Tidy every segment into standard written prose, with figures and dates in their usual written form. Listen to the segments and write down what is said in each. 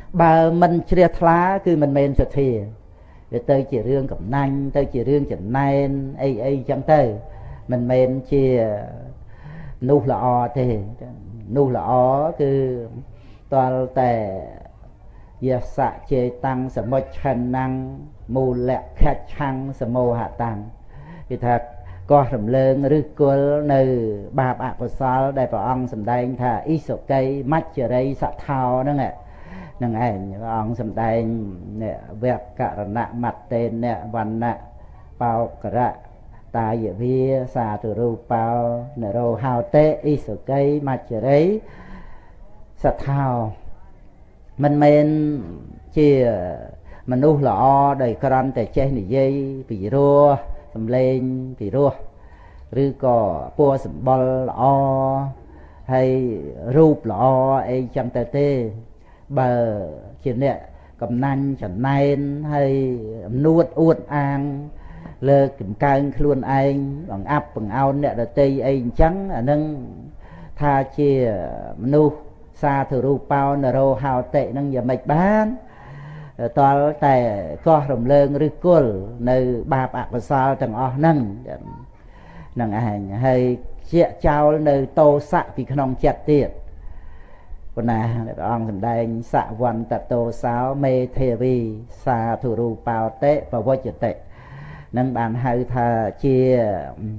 bà mình chia thá cứ mình men sạch thì tới chỉ riêng cầm nanh tới chỉ riêng chẳng nên ấy chẳng tới mình men chia nu là o thì nu là o cứ toàn tè giờ xạ chế tăng sầm môi chân năng mù lẹ khét chăng sầm mô hạ tăng thì thật có sầm lương rư cô nơi bà bạc của sao đây bảo ông sầm đây thà ít sổ cây mắt chờ đây sạ thao đó nghe nâng ảnh ông sầm đây nè vẹt cả nạ mặt tên nè văn nạ bao cả ta giờ vi xà từ ru bao nè rô hào tê ít sổ cây mắt chờ đấy sạ thao mình men chia mình nu lọ đầy cran để che này dây bị rùa sầm lên bị rùa rư cò pua sầm bol lọ hay rụp lọ ấy chẳng tê tê bờ chuyện nè cầm nanh chẳng nên hay nuốt uất an lơ kiểm cang luôn anh bằng áp bằng ao nè là tây ấy trắng ở nâng tha chia nu xa thử ru bao nở rô hào tệ nâng giờ mạch bán toàn tại co rồng lơn rư côn nơi ba bạc và sao chẳng o nâng nâng ảnh hay chia trao nơi tô xạ vì không chặt tiệt còn nè ông thầm đây xạ văn tạ tô sáu mê thề vi xa thử ru bao tệ và vô chật tệ nâng bàn hai thà chia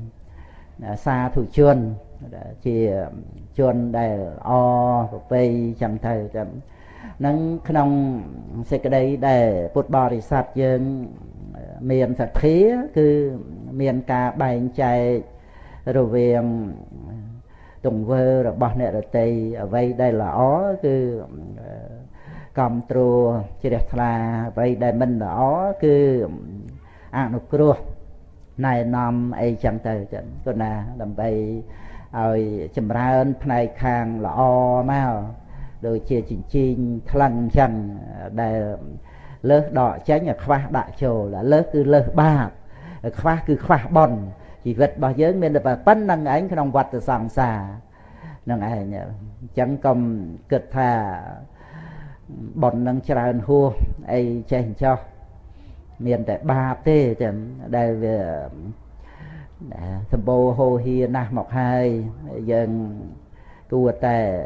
xa thủ chuôn chia chuôn đây o vây chẳng thời chẳng nâng khăn sẽ cái đây để bột bò thì sạch dương miền thật khí cứ miền ca bánh chạy rồi về tùng vơ rồi bò nè rồi tây ở vây đây là ó cứ cầm trù chỉ đẹp là vây đây mình là ó cứ ăn nục cua này nằm ấy chẳng thời chẳng còn là làm vây rồi chầm ra ơn này khang là o mau rồi chia chỉnh thằng chẳng để lớp đỏ tránh là khoa đại trồ là lớp cứ lớp ba khoa cứ khoa bòn chỉ vật bao giờ mình là bắn năng ánh trong vật từ sòng xà năng ảnh chẳng cầm cực thà bòn năng tràn hua ai chèn cho miền tại ba tê chẳng đây về thầm bồ hồ hi na mọc hai dân tua tè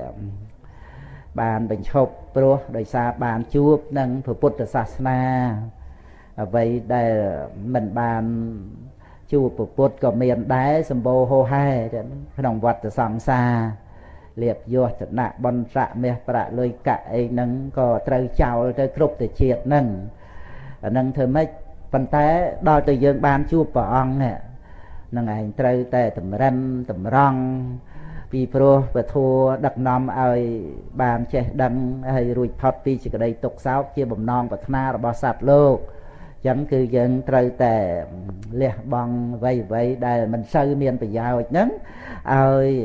bàn bình chộp pro đời xa bàn chuộc nâng phật bút sát na vậy đây mình bàn chuộc phật bút có miền đáy sầm bồ hồ hai đồng vật từ sòng xa liệp vô thật nạ bon rạ mẹ bạ lôi cãi nâng có trời chào trời cướp từ triệt nâng nâng thơ mấy phần té đo từ dương bàn chuộc vào ông nè nâng ảnh trời tè tầm rem tầm rong vì pro và thua đặt nằm ở bàn che đăng hay rồi thoát vì chỉ cái đây tục sáu chia bầm non và na là bao sạt lô chẳng cứ dân trời tè liệt bằng vây đây mình sơ miền bị giàu nhấn ơi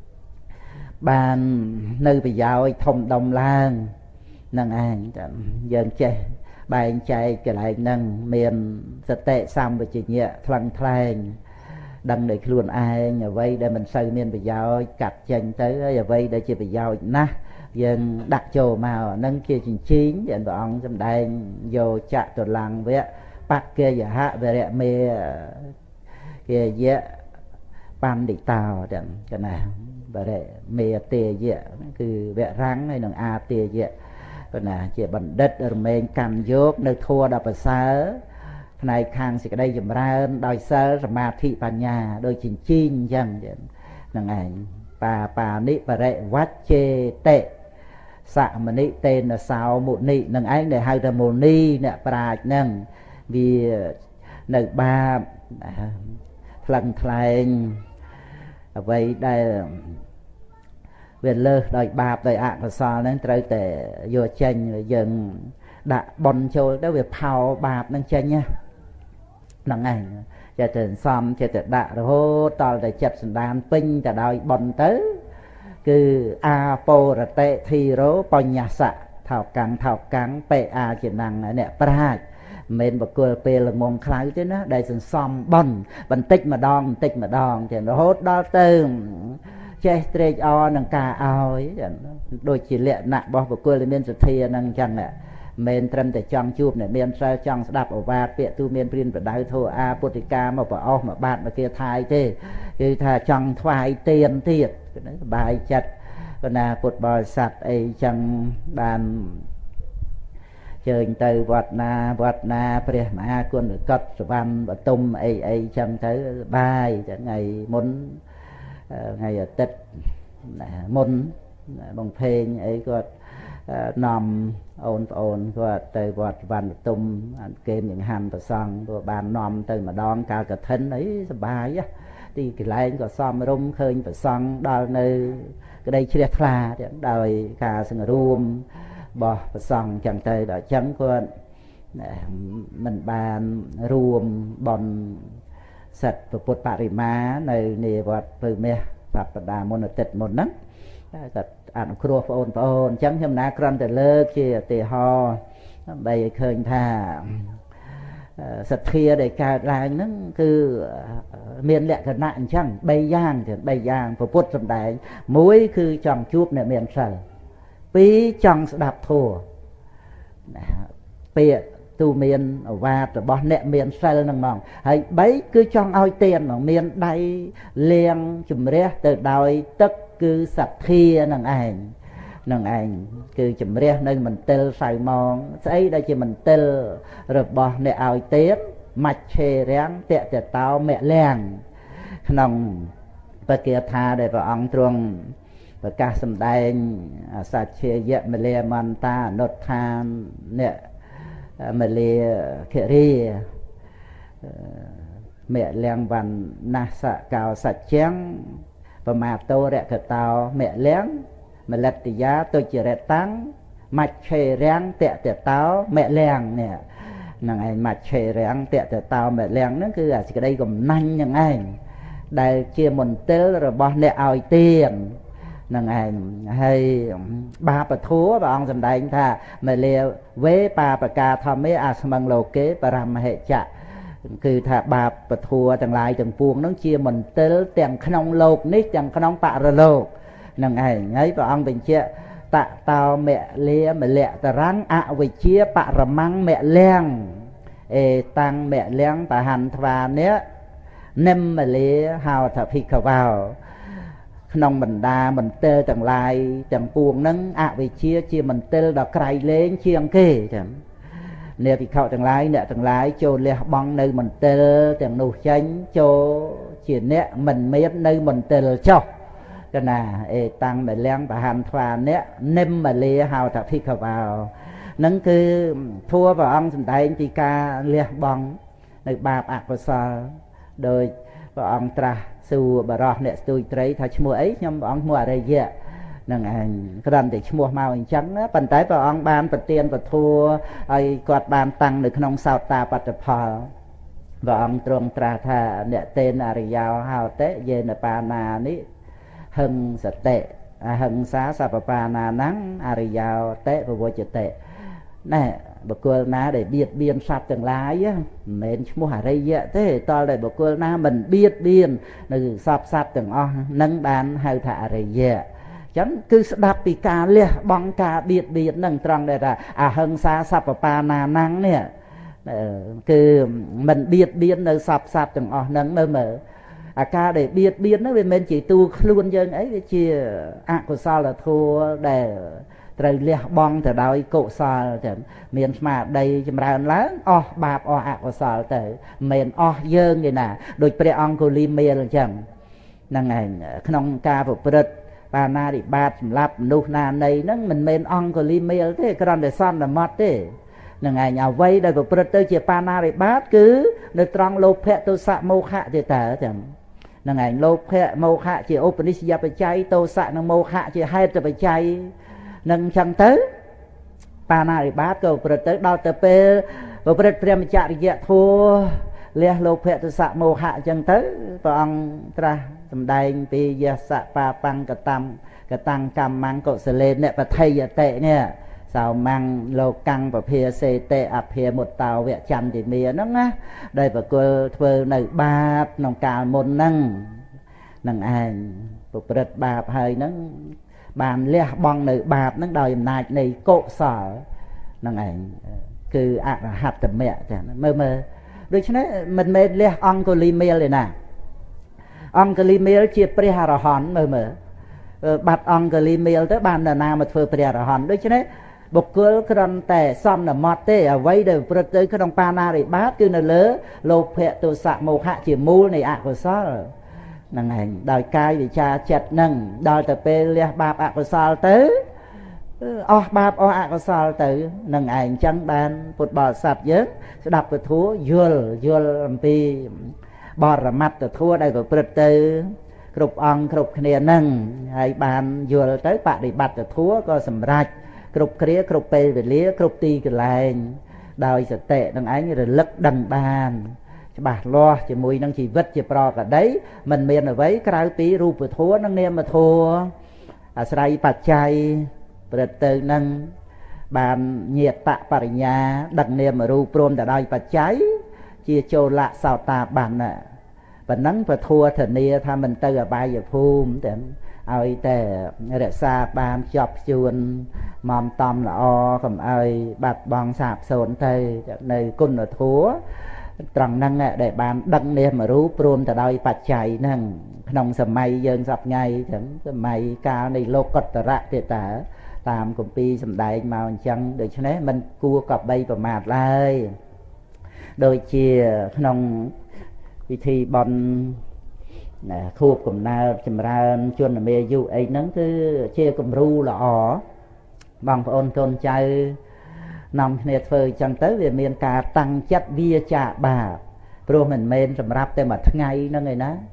bàn nơi bị giàu thông đồng lan nâng ảnh dân che bài chạy cái lại nâng miền sẽ tệ xong và chỉ nhẹ thằng thang đăng để luôn ai nhà vây để mình xây miền bây giờ cắt chân tới nhà vây để chỉ bây giờ na dân đặt chỗ màu nâng kia chín dân bọn trong đây vô chạ tuần lăng với bác kia giả hạ về rẹ mê kia dễ ban đi tàu chẳng cái này và để mê tê dễ cứ vẽ răng hay nâng a tê dễ còn là chỉ bằng đất ở bên cam dốt nơi thua đập ở xa này khang sẽ đây dùm ra đòi sơ mà thị bà nhà đôi chín chín chẳng nâng ảnh bà nị bà rệ vát chê tệ xạ mà nị tên là sao một nị nâng ảnh để hai ra một ni nè bà nâng vì nâng ba lần thlang vậy đây về lơ đòi bạp đòi ạng và sao nên trời tệ vô chênh dần đã bòn châu đó về phao bạp nâng chênh nha nâng ảnh cho trên xóm cho trên đạ rồi hô tao để chật sẵn đàn pinh cho đòi bòn tới cứ a po ra tệ thi rố po nhà xạ thảo cắn pê a chỉ năng nè pra mình bậc cô pê là mong khai chứ nó đây sẵn xóm bòn bần tích mà đòn thì nó hốt đó tư ចេះត្រេកអរនឹងការឲ្យដូចជាលក្ខណៈរបស់បុគ្គលដែលមានសទ្ធានឹងអញ្ចឹងមិនត្រឹមតែចង់ជួបអ្នកមានសិលចង់ស្ដាប់ឱវាទពាក្យទូមានព្រានប្រដៅធោអាពុទ្ធិកាមកប្រអស់មកបាតមកគាថាយទេគឺថាចង់ថ្វាយទានទៀតសบายចិត្តគណៈពុទ្ធបរិស័ទអីចឹងបានជើញទៅវត្តណាព្រះមហាគុណកតសវណ្ណបតុមអីចឹងទៅសបាយចឹងថ្ងៃមុនថ្ងៃអាទិត្យមុនបងភេងអីគាត់នាំអូនប្អូនគាត់ទៅវត្តសវណ្ណបតុមគេនឹងហាន់ប្រសង់ព្រោះបាននាំទៅម្ដងកាលកឋិនអីសបាយទីកន្លែងក៏សមរម្យឃើញប្រសង់ដល់នៅក្តីជ្រះថ្លាដោយការសង្រួមរបស់ប្រសង់ចឹងទៅដល់ចឹងគាត់មិនបានរួមបន់សិទ្ធិពុទ្ធបរិមានៅនាវត្តពៅមាសសប្តាហ៍មុនអាទិត្យមុនហ្នឹងគាត់អនុគ្រោះបងប្អូនអញ្ចឹងខ្ញុំណាគ្រាន់តែលើកជាឧទាហរណ៍ដើម្បីឲ្យឃើញថាសទ្ធាដែលកើតឡើងហ្នឹងគឺមានលក្ខណៈអញ្ចឹង3យ៉ាងពុទ្ធសម្ដែង1គឺចង់ជួបអ្នកមានសិល2ចង់ស្ដាប់ធម៌ពាក្យទូមានអវាទរបស់អ្នកមានសិលហ្នឹងហ្មងហើយ3គឺចង់ឲ្យទានហ្មងមានដៃលាងជំរះទៅដោយទឹកគឺសទ្ធានឹងឯងគឺជំរះនៅមន្ទិលសៅម៉ងស្អីដែលជាមន្ទិលរបស់អ្នកឲ្យទានមច្ឆេរាំងតេតោមលំក្នុងបកាថាដែលព្រះអង្គទ្រង់ប្រកាសសម្ដែងសច្ឆេយមលាមន្តាអនុដ្ឋានអ្នកមលាគិរីមលំវណ្ណាសកោសច្ចាំបមាតោរកតោមលំមលតិយាទុច្ចរិតាំងមច្ឆេរាំងតេតោមលំនេះហ្នឹងឯងមច្ឆេរាំងតេតោមលំហ្នឹងគឺអាសេចក្តីកំណាញ់ហ្នឹងឯងដែលជាមន្ទិលរបស់អ្នកឲ្យទាននឹងឯងហើយបាបធัวព្រះអង្គសម្ដែងថាមលាវេបាបកាធម្មេអាស្មឹងលោកេបរមហិចៈគឺថាបាបធัวទាំងឡាយទាំងពួងហ្នឹងជាមន្ទិលទាំងក្នុងលោកនេះទាំងក្នុងបរលោកនឹងឯងហើយព្រះអង្គបញ្ជាក់តតោមលាមលៈតរੰអវិជ្ជាបរមੰមលំអេតាំងមលំបហន្ធ្វានេះនិមលាហៅថាភិក្ខវោក្នុងបណ្ដាមន្ទិលទាំងឡាយទាំងពួងហ្នឹងអវិជ្ជាជាមន្ទិលដ៏ក្រៃលែងជាងគេចឹងអ្នកភិក្ខុទាំងឡាយអ្នកទាំងឡាយចូលលះបង់នៅមន្ទិលទាំងនោះចេញចូលជាអ្នកមិនមាននៅមន្ទិលចុះកណាអេតាំងមលំបហន្ធ្វានេះនិមលាហៅថាភិក្ខវោហ្នឹងគឺធัวព្រះអង្គសម្ដែងពីការលះបង់នៅបាបអកុសលដោយព្រះអង្គត្រាស់សួរបរោះអ្នកស្ទួយត្រីថាឈ្មោះអីខ្ញុំព្រះអង្គឈ្មោះអរិយៈនឹងឯងគ្រាន់តែឈ្មោះមកអញ្ចឹងប៉ុន្តែព្រះអង្គបានប្រទានពធัวឲ្យគាត់បានតាំងនៅក្នុងសោតាបត្តផលព្រះអង្គទ្រង់ត្រាស់ថាអ្នកតេនអរិយោហោតិយេនបាណានិហឹងសតិអហិង្សាសពបាណាណੰអរិយោតិពវជតិណែបុគ្គលណាដែលបៀតបៀនសត្វទាំងឡាយមិនមែនឈ្មោះអរិយៈទេតលតែបុគ្គលណាមិនបៀតបៀននៅសពសត្វទាំងអស់នឹងបានហៅថាអរិយៈអញ្ចឹងគឺស្ដាប់ពីការលះបង់ការបៀតបៀននឹងត្រង់ដែលថាអហិង្សាសពបាណាណੰនេះគឺមិនបៀតបៀននៅសពសត្វទាំងអស់នឹងមើលអាការដែលបៀតបៀនហ្នឹងវាមិនមែនជាទូខ្លួនយើងអីវាជាអកុសលធម៌ដែលត្រូវលះបង់ទៅដោយកុសលទៅមានស្មារតីចម្រើនឡើងអស់បាបអស់អកុសលទៅមិនមែនអស់យើងទេណាដូចព្រះអង្គុលីមេលអញ្ចឹងហ្នឹងឯងក្នុងការប្រព្រឹត្តបាណាតិបាតសម្រាប់មនុស្សណានៃហ្នឹងមិនមែនអង្គុលីមេលទេគ្រាន់តែសន្មត់ទេនឹងឯងអ្វីដែលប្រព្រឹត្តទៅជាបាណាតិបាតគឺនៅត្រង់លោភៈទោសៈមោហៈទេតើចឹងនឹងឯងលោភៈមោហៈជាឧបនិស្សយបច្ច័យទោសៈនិងមោហៈជាហេតុបច្ច័យនឹងអញ្ចឹងទៅបាណាតិបាតក៏ប្រព្រឹត្តទៅដល់ទៅពេលប្រព្រឹត្តព្រមចរិយធម៌លះលោភៈទសៈមោហៈអញ្ចឹងទៅព្រះអង្គត្រាស់សម្ដែងពីយសៈបាបង្កតាំកម្មង្កុសលេនបថយតិនេះសោមੰលោកੰពភាសេតិអភាមុតតោវៈចន្តិមាហ្នឹងណាដែលប្រគល់ធ្វើនៅបាបក្នុងកាលមុនហ្នឹង năng ai bục rật bạp hơi nắng bàn leh bong nơi bạp nắng đòi nai này cộ sở năng ảnh cứ hạt tầm mẹ mơ mơ đối chứ đấy mình mê leh ong có li mê này nè ong có li mê chia pre hà hòn mơ mơ bạt ong có li mê tới bàn là nào mà phơi pre hà hòn đối chứ đấy bộc cơ cái đòn tè son là mọt tê ở vây đều bật tới cái đòn pana để bát cứ là lỡ lô phệ tổ sạ màu hạ chỉ mù này của sao năng hành đòi cai để cha chặt nâng đòi tập pe leh bạp của sao tới bạp của sao tới năng hành chẳng bàn phụt bò sạp dớt sẽ đập vào thua dưa làm pi bò ra mặt từ thua đây của bật tới cục ong cục kia nâng hay bàn dưa tới bạn để bật từ thua có sầm rạch cục kia cục pe về lía cục ti cái lại đòi sẽ tệ năng ánh rồi lật đằng bàn bà lo chỉ mùi năng chỉ vứt chỉ pro cả đấy mình miền ở với cái tí ru vừa thua năng niêm mà thua sài bạch chay bật từ năng bàn nhiệt tạ bà nhà đặt niêm mà ru prom đã đòi bạch cháy chia cho lạ sao ta bàn nè và nắng và thua thần nia tham mình từ ở bài giờ phum để ai để xa bàn chọc chuồn mòm tòm là cầm ai bạt bong sạp sồn thầy nơi cun ở thua trăng năng để bàn đăng niệm mà rú prom ta đôi bạch chạy năng nông sầm mây dân sập ngày chẳng sầm mây cao này lô cật rạ tiệt tả tam công ty sầm đại màu chẳng được cho nên mình cua cọp bay vào mặt lại đôi chia nông vì thì bọn khu cùng na chìm ra chuồn là mê du ấy nắng cứ chia cùng ru là bằng ôn con trai nằm nẹt phơi chẳng tới về miền cả tăng chất vía chạ bà pro mình men sầm rạp tới mà ngày nó người ná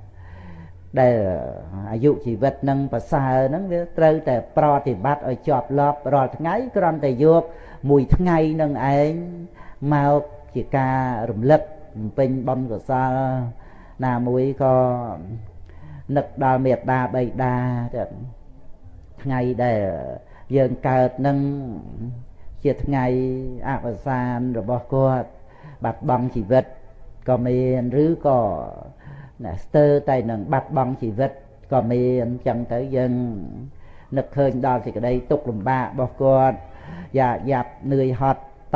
để dụ chỉ vật nâng và xa nâng trâuแต่ pro thì bắt ở chọp lọp rồi ngày còn tại vô mùi ngày nâng anh mau chỉ ca rụm lật pin bông của xa là mùi có nực đào miệt đà bầy đà ngày để dần cợt nâng chiết ngày và san rồi bỏ qua bạt băng chỉ vật có miền rứ có stơ tay nâng bạt băng chỉ vật có miền chẳng tới dân nực hơn đó thì cái đây tục lùm bạ bỏ qua và dạp người hot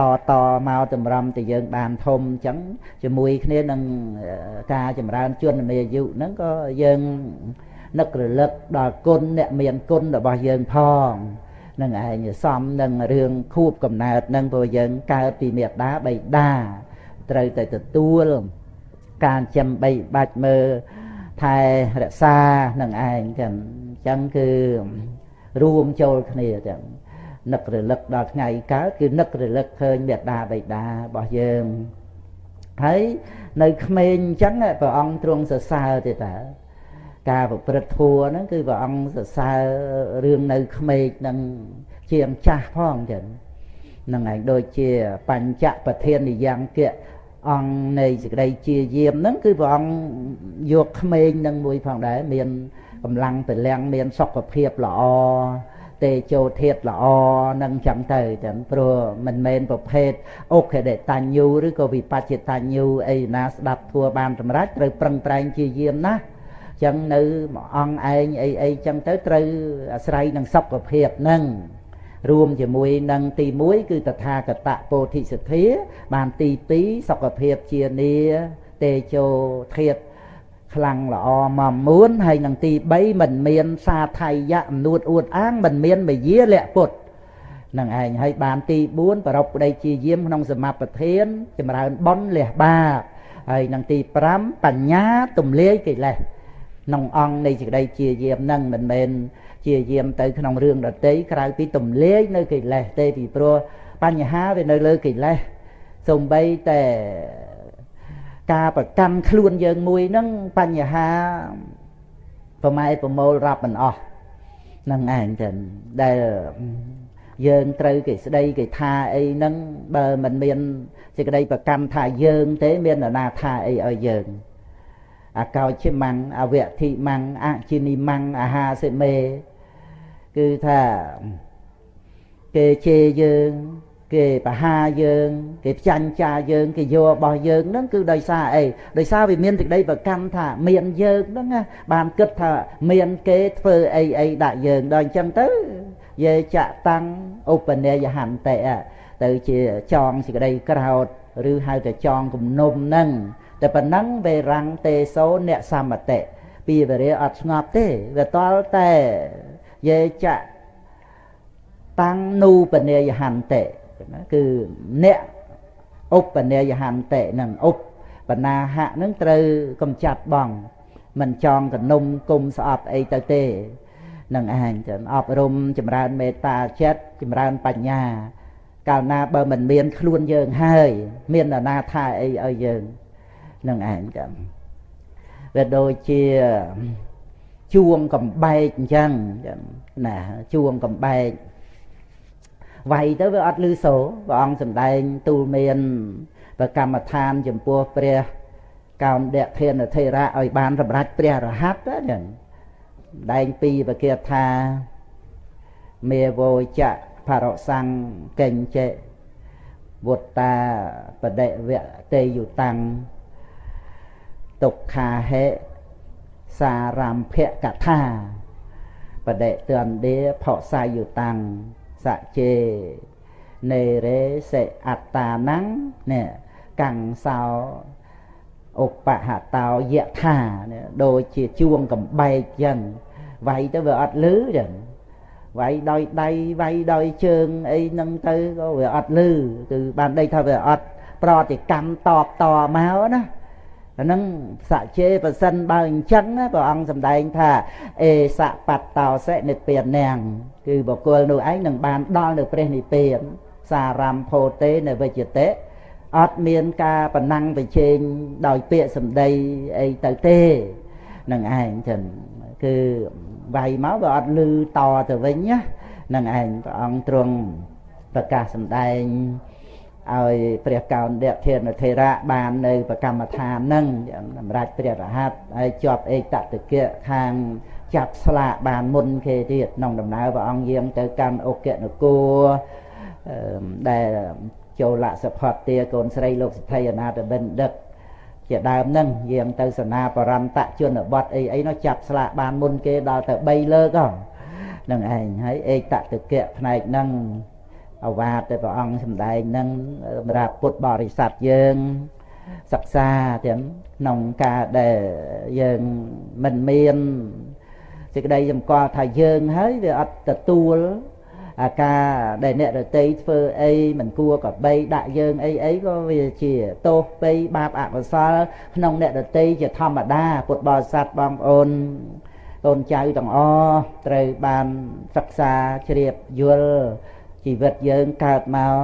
to mau tầm râm thì dân bàn thông chẳng cho mùi nên nâng ca chầm ra chuyên mê dụ nó có dân nực rồi lực đòi côn nẹ miền côn là bao dân phong nâng ai xóm nâng rương khúc cầm nạt nâng vô dân cao tì miệt đá bầy đá trời tới từ tua luôn càng châm bầy bạch mơ thai rạ xa nâng ai chẳng cứ ruông châu này chẳng nực rồi lực đòi ngày cá cứ nực rồi lực hơn miệt đá bầy đá bỏ dân thấy nơi Khmer chẳng vào ông trung sợ xa thì ta ca vào bật thua nó cứ vào ông sợ xa rương nơi Khmer nâng chiềng cha phong chẳng nâng ảnh đôi chia bánh chạ và thiên thì giang kia ông này chỉ đây chia diêm nó cứ vào ông vô Khmer nâng mùi phòng đấy miền cầm lăng phải leng miền sọc hợp hiệp lọ tê châu thiệt là nâng chẳng tới chẳng pro mình men bộc hết ok để tàn nhuឬក៏វិបត្តិតាញូអីណាស្ដាប់ធัวបានសម្រាប់ត្រូវប្រឹងប្រែងជាយាមណាចឹងនៅអង្គឯងអីចឹងទៅត្រូវអាស្រ័យនឹងសុខភាពហ្នឹងរួមជាមួយនឹងទី1គឺតថាគតពោធិសទ្ធាបានទី2សុខភាពជានីតេជោធាតខ្លាំងល្អមកមួនហើយនឹងទី3មិនមានសាថៃយៈអំនួតអួតអាងមិនមានមយាលៈពុតនឹងឯងហើយបានទី4ប្រពប្តីជាយាមក្នុងសមាប្រធានចម្រើនបុណ្យលះបាបហើយនឹងទី5បញ្ញាទំលាយកិលេសក្នុងអង្គនៃសេចក្តីជាយាមនឹងមិនមែនជាយាមទៅក្នុងរឿងដតីក្រៅពីទំលាយនៅកិលេសទេពីព្រោះបញ្ហាវានៅលើកិលេសសំបីតែការប្រកាន់ខ្លួនយើងមួយហ្នឹងបញ្ហាប្រម៉ែប្រមូលរាប់មិនអស់នឹងឯងចឹងដែលយើងត្រូវគេស្ដីគេថាអីហ្នឹងបើមិនមានសេចក្តីប្រកាន់ថាយើងទេមាននរណាថាអីឲ្យយើងអាកោជិមੰអវធិមੰអចិនិមੰអាហាសិមេគឺថាគេជេរយើងគេបហាយើងគេផ្ចាញ់ចាយើងគេយករបស់យើងហ្នឹងគឺដោយសារអីដោយសារវាមានសេចក្តីប្រកាន់ថាមានយើងហ្នឹងណាបានគិតថាមានគេធ្វើអីអីដាក់យើងដល់អញ្ចឹងទៅយេចតាំងឧបនេយហន្តិទៅជាចងសេចក្តីក្រោធឬហៅតែចងគំនុំហ្នឹងតែប៉ុណ្ណឹងវេរាំងទេសោអ្នកសមតិពីវរៈអត់ស្ងប់ទេវាតល់តែយេចតាំងនូបនេយហន្តិគឺអ្នកឧបនេយហន្តិនឹងឧបបណ្ណាហៈនឹងត្រូវកំចាត់បងមិនចងកនុំគុំស្អប់អីទៅទេនឹងឯងចឹងអប់រំចម្រើនមេត្តាចិត្តចម្រើនបញ្ញាកាលណាបើមិនមានខ្លួនយើងហើយមាននរណាថាអីឲ្យយើងនឹងឯងចឹងវាដូចជាជួងកំបែកអញ្ចឹងណាជួងកំបែកវាយទៅវាអត់ឮសូរព្រះអង្គសម្ដែងទូលមានប្រកម្មដ្ឋានចំពោះព្រះកោណ្ឌធានធេរៈឲ្យបានសម្រេចព្រះរហ័តហ្នឹងសម្ដែងពីប្រគាថាមេវោចៈផរសង្កេញចេវុត្តាបដិវៈតេយុតាំងទុក្ខាហេសារំភកថាបដិទន្ដេផោសាយុតាំងសជេនេរេសេអត្តាណੰនេះកាំងសោឧបហតោយៈថាដូចជាជួងកំបែកចឹងវាយទៅវាអត់លឺចឹងវាយដោយដៃវាយដោយជើងអីហ្នឹងទៅក៏វាអត់លឺគឺបានដីថាវាអត់ប្រតិកម្មតបតមកណាអាហ្នឹងសច្ចេប្រសិនបើអញ្ចឹងព្រះអង្គសម្ដែងថាអេសបតតោសិនិព្វានាងគឺបុគ្គលនោះឯងនឹងបានដល់នៅព្រះនិព្វានសារំភោតេនៅវិជ្ជតិអត់មានការប្រណាំងប្រជែងដោយពាក្យសម្ដីអីទៅទេនឹងឯងចឹងគឺវាយមកវាអត់លឺតទៅវិញណានឹងឯងព្រះអង្គទ្រង់ប្រកាសសម្ដែងឲ្យព្រះកោណ្ឌធានធេរៈបាននៅប្រកម្មដ្ឋានហ្នឹងសម្រាប់ព្រះរហ័តហើយជាប់ឯកតតិកៈខាងចាប់ស្លាកបានមុនគេទៀតក្នុងដំណើរព្រះអង្គយាងទៅកាន់អុគនគរដែលចូលសផតទាកូនស្រីលោកសិទ្ធិអនាថបិណ្ឌិតជាដើមហ្នឹងយាងទៅសេនាបរន្តជនបទអីនោះចាប់ស្លាកបានមុនគេដល់ទៅ3លើកហ្នឹងឯងហើយឯកតតិកៈផ្នែកហ្នឹងអវាទតែព្រះអង្គសម្ដែងហ្នឹងសម្រាប់ពុទ្ធបរិស័ទយើងសិក្សាទាំងក្នុងការដែលយើងមិនមានសេចក្តីសម្គាល់ថាយើងហើយវាអត់ទទួលអាការដែលអ្នករតីធ្វើអីមិនគួរក៏បីដាក់យើងអីអីក៏វាជាទោសបីបាបអកុសលក្នុងអ្នករតីជាធម្មតាពុទ្ធបរិស័ទបងប្អូនកូនចៅទាំងអស់ត្រូវបានសិក្សាជ្រាបយល់ជីវិតយើងកើតមក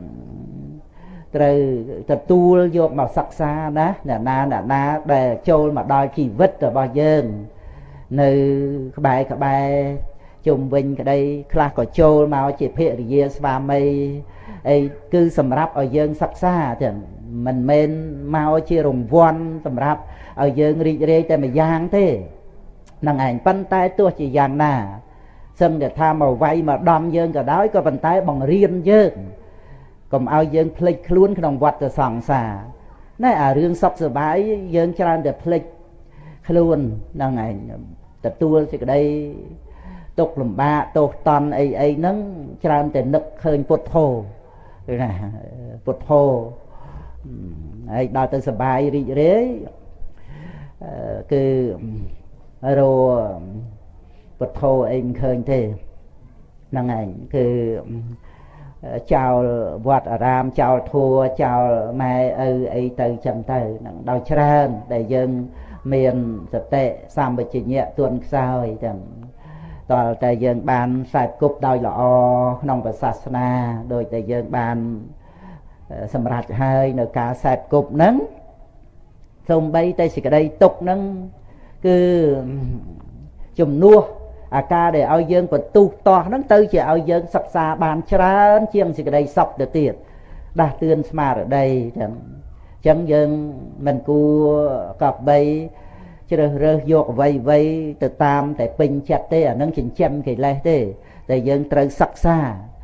ត្រូវទទួលយកមកសិក្សាណាអ្នកណាដែលចូលមកដល់ជីវិតរបស់យើងនៅក្បែរជុំវិញក្តីខ្លះក៏ចូលមកជាភរិយាស្វាមីអីគឺសម្រាប់ឲ្យយើងសិក្សាទាំងមិនមែនមកជារង្វាន់សម្រាប់ឲ្យយើងរីករាយតែម្យ៉ាងទេហ្នឹងឯងប៉ុន្តែទោះជាយ៉ាងណាសឹងតែថាមកវាយមកដំយើងក៏ដោយក៏ប៉ុន្តែបង្រៀនយើងកុំឲ្យយើងភ្លេចខ្លួនក្នុងវដ្តសង្សារណែអារឿងសុខសប្បាយយើងច្រើនតែភ្លេចខ្លួនហ្នឹងឯងទទួលសេចក្តីទុក្ខលំបាកទោសតន់អីហ្នឹងច្រើនតែនឹកឃើញពុទ្ធោណាពុទ្ធោហើយដល់ទៅសប្បាយរីករាយគឺរោពុទ្ធោអីមិនឃើញទេហ្នឹងឯងគឺចោលវត្តអារាមចោលធัวចោលម៉ែឪអីទៅចឹងទៅហ្នឹងដោយច្រើនដែលយើងមានសតិសម្បជញ្ញៈទួនខ្សោយទាំងតើតែយើងបានខ្សែគប់ដោយល្អក្នុងព្រះសាសនាដោយតែយើងបានសម្រេចហើយនៅការខ្សែគប់ហ្នឹងសូម្បីតែសេចក្តីទុកហ្នឹងគឺជំនួសអាការដែលឲ្យយើងបន្ទុះតោះហ្នឹងទៅជាឲ្យយើងសិក្សាបានច្រើនជាងសេចក្តីសុខទៅទៀតដាស់តឿនស្មារតីចឹងអញ្ចឹងយើងមិនគួរកប់បីជ្រើសរើសយកអ្វីទៅតាមតែពេញចិត្តទេអានឹងចិញ្ចឹមកិលេសទេតែយើងត្រូវសិក្សា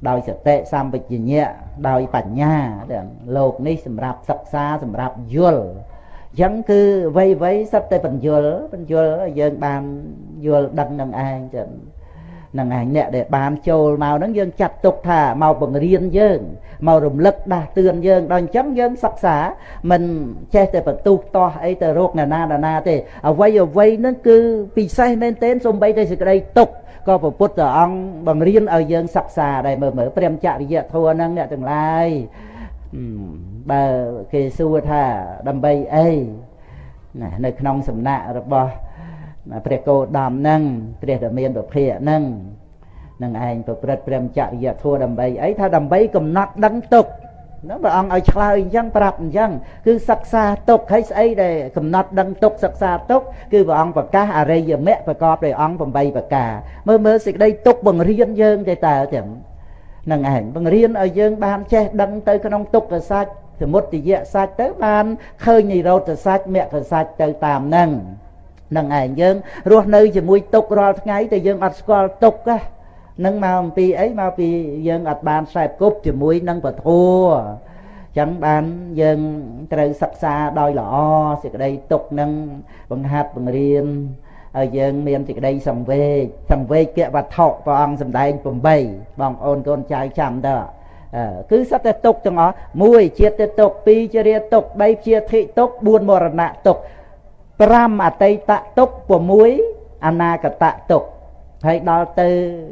ដោយសតិសម្បជញ្ញៈដោយបញ្ញាលោកនេះសម្រាប់សិក្សាសម្រាប់យល់អញ្ចឹងគឺវ័យសិតតែបញ្យល់យើងបានយល់ដឹងនឹងឯងចឹងនឹងឯងអ្នកដែលបានចូលមកហ្នឹងយើងចាត់ទុកថាមកបង្រៀនយើងមករំលឹកដាស់តឿនយើងដល់អញ្ចឹងយើងសិក្សាមិនចេះតែបន្ទុះតោះអីទៅរកណាណាទេអ្វីហ្នឹងគឺពិសេសមែនទែនសូម្បីតែសេចក្តីទុក្ខក៏ព្រះពុទ្ធអង្គបង្រៀនឲ្យយើងសិក្សាដែរមើលព្រមចរិយធម៌ហ្នឹងអ្នកទាំងឡាយបើគេសួរថាដើម្បីអីណានៅក្នុងសំណាក់របស់ព្រះគោតមហ្នឹងព្រះដែលមានប្រភេទហ្នឹងនឹងឯងប្រព្រឹត្តព្រមចរិយធម៌ដើម្បីអីថាដើម្បីកំណត់ដឹងទុក្ខហ្នឹងព្រះអង្គឲ្យឆ្លើយអញ្ចឹងប្រាប់អញ្ចឹងគឺសិក្សាទុក្ខហើយស្អីដែលកំណត់ដឹងទុក្ខសិក្សាទុក្ខគឺព្រះអង្គប្រកាសអរិយមគ្គប្រកបដោយអង្គ8ប្រការមើលសេចក្តីទុក្ខបង្រៀនយើងទេតើទាំងនឹងឯងបង្រៀនឲ្យយើងបានចេះដឹងទៅក្នុងទុក្ខសច្ចសមុទយសច្ចទៅបានឃើញនិរោធសច្ចមគ្គសច្ចទៅតាមហ្នឹងនឹងឯងយើងរស់នៅជាមួយទុក្ខរាល់ថ្ងៃតែយើងអត់ស្គាល់ទុក្ខហ្នឹងមកអំពីអីមកពីយើងអត់បានខ្សែគប់ជាមួយនឹងពធัวអញ្ចឹងបានយើងត្រូវសិក្សាដោយល្អសេចក្តីទុក្ខហ្នឹងបង្ហាត់បង្រៀនឲ្យយើងមានសេចក្តីសង្វេគវត្ថុព្រះអង្គសម្ដែង8បងប្អូនកូនចៅចាំទៅគឺសត្វតែទុក្ខទាំងអស់1ជាតិទុក្ខ2ជារាទុក្ខ3ជាធិទុក្ខ4មរណៈទុក្ខ5អតីតទុក្ខ6អនាគតទុក្ខហើយដល់ទៅ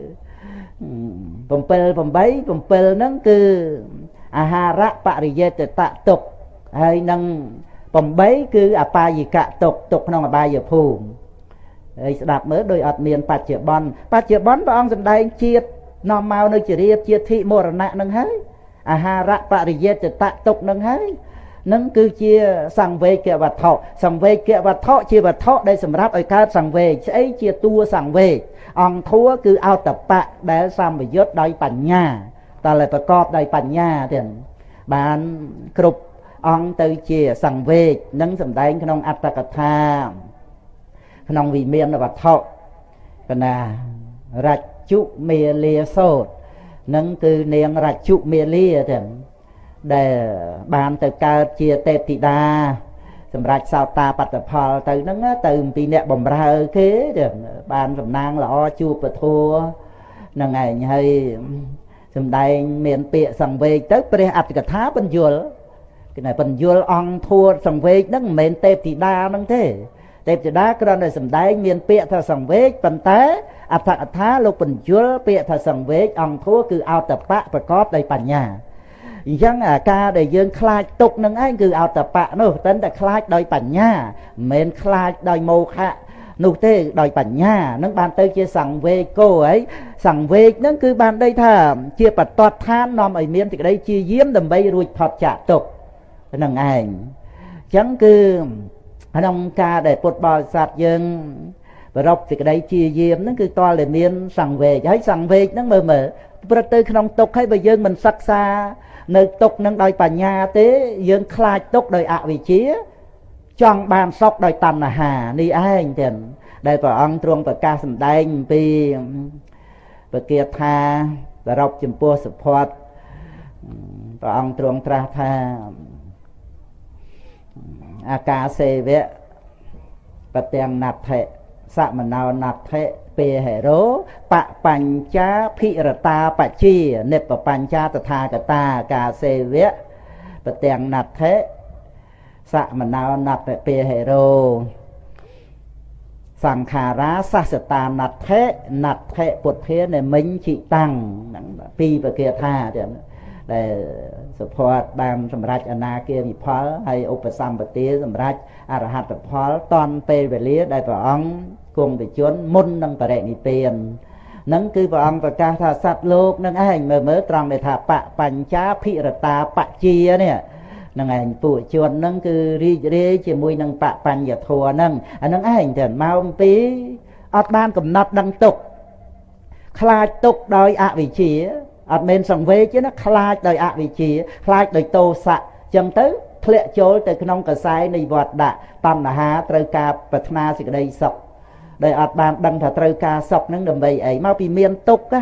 7ហ្នឹងគឺអាហារៈបរិយេតតទុក្ខហើយនឹង8គឺអបាយកទុក្ខក្នុងអបាយភូមិហើយស្ដាប់មើលដោយអត់មានបច្ចុប្បន្នព្រះអង្គសម្ដែងជាតិនាំមកនៅជារាជាធិមរណៈនឹងហើយអាហារៈបរិយេតតទុក្ខនឹងហើយនឹងគឺជាសង្វេគវត្ថុជាវត្ថុដែលសម្រាប់ឲ្យកើតសង្វេគស្អីជាតួសង្វេគអង្គធัวគឺអតបៈដែលសម្បយុទ្ធដោយបញ្ញាតើប្រកបដោយបញ្ញាទៀតបានគ្រប់អង្គទៅជាសង្វេគនឹងសម្ដែងក្នុងអត្តកថាក្នុងវិមានវត្ថុកណារច្ចុមេលាសោតនឹងគឺនាងរច្ចុមេលាទៀតដែលបានទៅកើតជាទេពធីតាសម្រាប់សោតាបត្តផលទៅហ្នឹងទៅពីអ្នកបំរើគេបានសំណាងល្អជួបពធัวហ្នឹងឯងហើយសំដែងមានពាក្យសង្វេគទៅព្រះអត្តកថាបញ្យលគេថាបញ្យលអង្គធัวសង្វេគហ្នឹងមិនមែនទេពធីតាហ្នឹងទេទេពធីតាគ្រាន់តែសំដែងមានពាក្យថាសង្វេគប៉ុន្តែអត្តកថាលោកបញ្យលពាក្យថាសង្វេគអង្គធัวគឺអតបៈប្រកបដោយបញ្ញាអញ្ចឹងអាការដែលយើងខ្លាចទុកនឹងឯងគឺអតបៈនោះតែខ្លាចដោយបញ្ញាមិនមែនខ្លាចដោយមោហៈនោះទេដោយបញ្ញានឹងបានទៅជាសង្វេគោហើយសង្វេគនឹងគឺបានដីថាជាបតតឋាននាំឲ្យមានសេចក្តីជាយាមដើម្បីរួចផុតចាកទុក្ខនឹងឯងអញ្ចឹងគឺក្នុងការដែលពុទ្ធបរិស័ទយើងប្ររពសេចក្តីជាយាមហ្នឹងគឺតលតែមានសង្វេគហើយសង្វេគហ្នឹងមើលព្រឹកទៅក្នុងទុក្ខហើយបើយើងមិនសិក្សានៅទុក្ខនឹងដោយបញ្ញាទេយើងខ្លាចទុក្ខដោយអវិជ្ជាចង់បានសុខដោយតណ្ហានេះឯងទាំងដែលព្រះអង្គទ្រង់ប្រកាសសម្ដែងអំពីពគាថាប្ររពចំពោះសុផតព្រះអង្គទ្រង់ត្រាស់ថាអាកាសេវៈបទាំងណដ្ឋិសមណោណដ្ឋិពេហេរោបបញ្ចាភិរតាបជានិបបញ្ចាតថាកតាកាសេវៈបទាំងណដ្ឋិសមណោណដ្ឋិពេហេរោសង្ខារាសសតាណដ្ឋិពុទ្ធានិមិញជីតាំងពីរប្រគាថាដែលសុផតបានសម្រេចអនាគាមិផលហើយឧបសម្បទាសម្រេចអរហត្តផលតនពេលវេលាដែលព្រះអង្គគង់វិជនមុននឹងបរិនិព្វាននឹងគឺព្រះអង្គប្រកាសថាសត្វលោកនឹងឯងមើលត្រង់ដែលថាបបញ្ចាភិរតាបជានេះនឹងឯងពួកជននឹងគឺរីករាយជាមួយនឹងបបញ្ញធัวនឹងអានឹងឯងទៅមកអំពីអត់បានកំណត់ដឹងទុក្ខខ្លាចទុក្ខដោយអវិជ្ជាអត់មែនសង្វេគទេណាខ្លាចដោយអវិជ្ជាខ្លាចដោយទោសៈអញ្ចឹងទៅធ្លាក់ចូលទៅក្នុងកសែនៃវត្តដាក់តណ្ហាត្រូវការប្រាថ្នាសេចក្តីសុខដែលអត់បានដឹងថាត្រូវការសុខនឹងដើម្បីអីមកពីមានទុក្ខ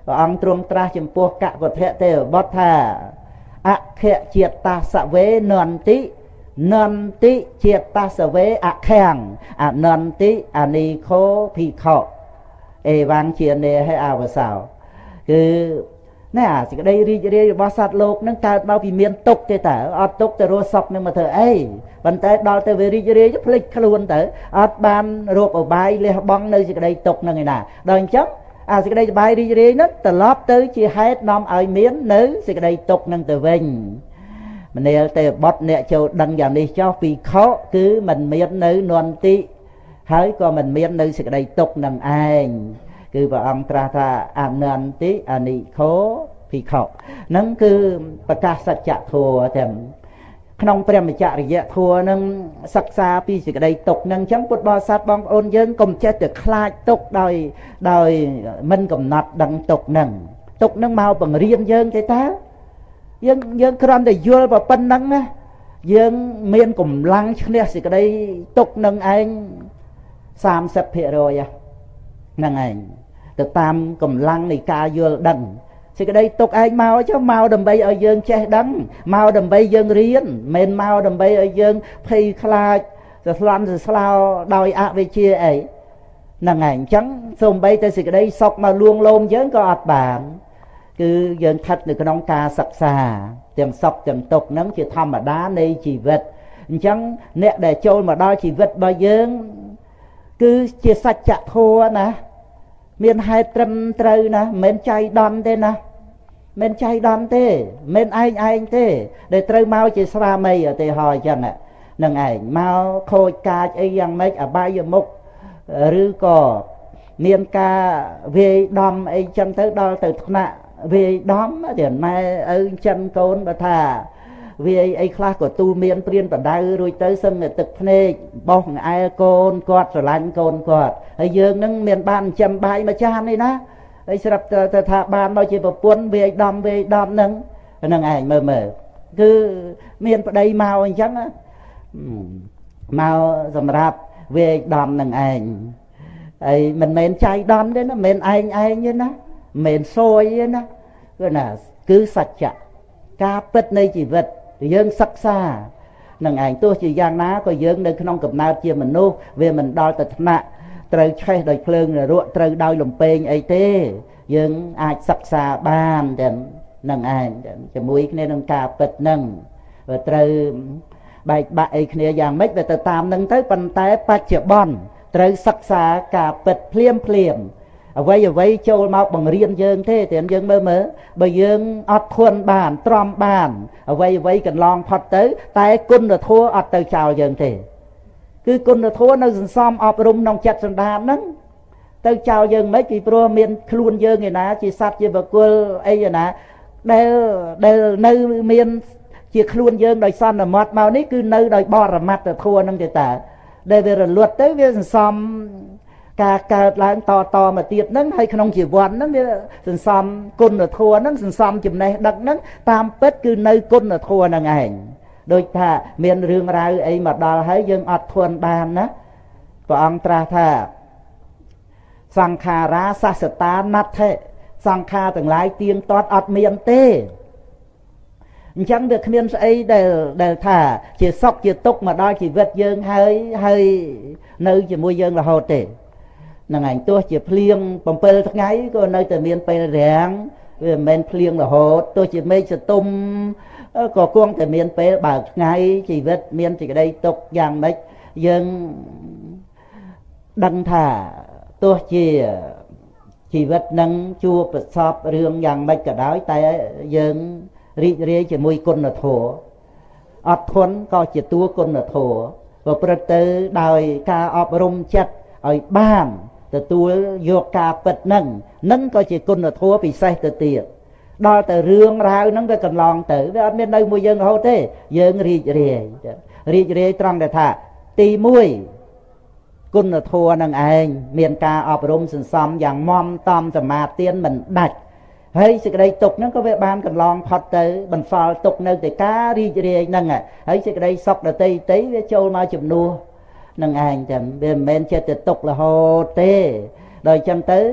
ព្រះអង្គទ្រង់ត្រាស់ចំពោះកកថៈទេវបុត្រថាអខៈជាតិតាសវេនន្តិជាតិតាសវេអខាំងអនន្តិអនីខោភិក្ខុអេវ៉ាំងជានេហេអវសោគឺណែសេចក្តីរីករាយរបស់សត្វលោកនឹងកើតមកពីមានទុក្ខទេតើអត់ទុក្ខទៅរស់សុខនឹងមកធ្វើអីប៉ុន្តែដល់ទៅវារីករាយភ្លេចខ្លួនទៅអត់បានរកឧបាយលះបង់នៅសេចក្តីទុក្ខនឹងឯណាដល់អញ្ចឹងអាសេចក្តីសប្បាយរីករាយនោះត្រឡប់ទៅជាហេតុនាំឲ្យមាននៅសេចក្តីទុក្ខនឹងទៅវិញមនាលទេបុត្រអ្នកចូលដឹងយ៉ាងនេះចោះពីខុគឺមិនមាននៅនន្តិហើយក៏មិនមាននៅសេចក្តីទុក្ខនឹងឯងគឺព្រះអង្គត្រាស់ថាអនន្តិអនិខោភិក្ខុហ្នឹងគឺប្រកាសសច្ចធម៌ទាំងក្នុងព្រះមច្ចរិយធម៌នឹងសិក្សាពីសេចក្តីទុក្ខនឹងអញ្ចឹងពុទ្ធបរិស័ទបងប្អូនយើងកុំចេះតែខ្លាចទុក្ខដោយមិនកំណត់ដឹងទុក្ខនឹងមកបង្រៀនយើងទេតាយើងគ្រាន់តែយល់ប៉ុណ្្នឹងណាយើងមានកម្លាំងឈ្នះសេចក្តីទុក្ខនឹងឯង 30% ហ្នឹងឯងទៅតាមកម្លាំងនៃការយល់ដឹងសេចក្តីទុក្ខឯងមកចុះមកដើម្បីឲ្យយើងចេះដឹងមកដើម្បីយើងរៀនមិនមកដើម្បីឲ្យយើងភ័យខ្លាចសស្លន់សស្លោដោយអវិជ្ជាអីហ្នឹងឯងអញ្ចឹងសូម្បីតែសេចក្តីសុខមកលួងលោមយើងក៏អត់បានគឺយើងស្ថិតនៅក្នុងការសិក្សាទាំងសុខទាំងទុក្ខហ្នឹងជាធម្មតានៃជីវិតអញ្ចឹងអ្នកដែលចូលមកដល់ជីវិតរបស់យើងគឺជាសច្ចធម៌ណាមានហេតុត្រឹមត្រូវណាមិនចៃដន្យទេណាមិនចៃដន្យទេមិនឯងទេដែលត្រូវមកជាស្វាមីឧទាហរណ៍អញ្ចឹងនឹងឯងមកខូចកាចអីយ៉ាងម៉េចអបាយមុខឬក៏មានការវាយដំអីចឹងទៅដល់ទៅថ្នាក់វាយដំតែម៉ែឪចិនកូនបើថាវាយអីខ្លះក៏ទូមានព្រានបដៅរួចទៅសឹងតែទឹកភ្នែកបោះអែលកូនគាត់ស្រឡាញ់កូនគាត់ហើយយើងនឹងមានបានចិញ្ចឹមបាយមួយចាននេះណាហើយស្រាប់ទៅថាបានមកជាប្រពន្ធវាយដំហ្នឹងឯងមើលគឺមានប្តីមកអញ្ចឹងមកសម្រាប់វាយដំនឹងឯងហើយមិនមែនចៃដន្យទេណាមិនឯងទេណាមិនសួយទេណាគឺណាគឺសច្ចៈការពិតនៃជីវិតយើងសិក្សានឹងឯងទោះជាយ៉ាងណាក៏យើងនៅក្នុងកំណើតជាមនុស្សវាមិនដល់ទៅថ្នាក់ត្រូវឆេះដោយភ្លើងនរកត្រូវដោយលំពេងអីទេយើងអាចសិក្សាបានតែនឹងឯងជាមួយគ្នានឹងការពិតនឹងវាត្រូវបែកបាក់អីគ្នាយ៉ាងម៉េចវាទៅតាមនឹងទៅប៉ុន្តែបច្ចុប្បន្នត្រូវសិក្សាការពិតភ្លាមអ្វីចូលមកបង្រៀនយើងទេតែយើងមើលបើយើងអត់ធន់បានទ្រាំបានអ្វីកន្លងផុតទៅតែគុណធម៌អត់ទៅចោលយើងទេគឺគុណធម៌នៅសន្សំអប់រំក្នុងចិត្តសន្តានហ្នឹងទៅចោលយើងមិនពីព្រោះមានខ្លួនយើងឯណាជាសត្វជាបុគ្គលអីឯណាដែលនៅមានជាខ្លួនយើងដោយសន្មត់មកនេះគឺនៅដោយបរមត្តធម៌ហ្នឹងទេតាដែលវារលត់ទៅវាសន្សំការកើតឡើងតមកទៀតហ្នឹងហើយក្នុងជីវ័នហ្នឹងវាសន្សំគុណធម៌ហ្នឹងសន្សំចំណេះដឹងហ្នឹងតាមពិតគឺនៅគុណធម៌ហ្នឹងឯងដូចថាមានរឿងរ៉ាវអីមកដល់ហើយយើងអត់ធន់បានណាព្រះអង្គត្រាស់ថាសង្ខារាសសតាណដ្ឋិសង្ខារទាំងឡាយទៀងទាត់អត់មានទេអញ្ចឹងវាគ្មានស្អីដែលថាជាសុខជាទុក្ខមកដល់ជីវិតយើងហើយនៅជាមួយយើងរហូតទេហ្នឹងឯងទោះជាភ្លៀង7ថ្ងៃក៏នៅតែមានពេលរាំងវាមិនមែនភ្លៀងរហូតទោះជាមេឃសតុំក៏គង់តែមានពេលបើកថ្ងៃជីវិតមានសេចក្តីទុក្ខយ៉ាងម៉េចយើងដឹងថាទោះជាជីវិតនឹងជួបប្រសពរឿងយ៉ាងម៉េចក៏ដោយតែយើងរីករាយជាមួយគុណធម៌អត់ធន់ក៏ជាតួគុណធម៌ប្រព្រឹត្តទៅដោយការអប់រំចិត្តឲ្យបានទទួលយកការពិតនឹងក៏ជាគុណធម៌ពិសេសទៅទៀតដល់ទៅរឿងរ៉ាវហ្នឹងវាកន្លងទៅវាអត់មាននៅមួយយើងរហូតទេយើងរីករាយត្រង់ដែលថាទី1គុណធម៌នឹងឯងមានការអប់រំសន្សំយ៉ាងមមតំសមាទានមិនដាច់ហើយសេចក្តីទុក្ខហ្នឹងក៏វាបានកន្លងផុតទៅបន្សល់ទុក្ខនៅតែការរីករាយហ្នឹងហើយសេចក្តីសុខដតីវាចូលមកជំនួសនឹងឯងចឹងវាមិនមែនចិត្តតែទុក្ខរហូតទេដល់ចឹងទៅ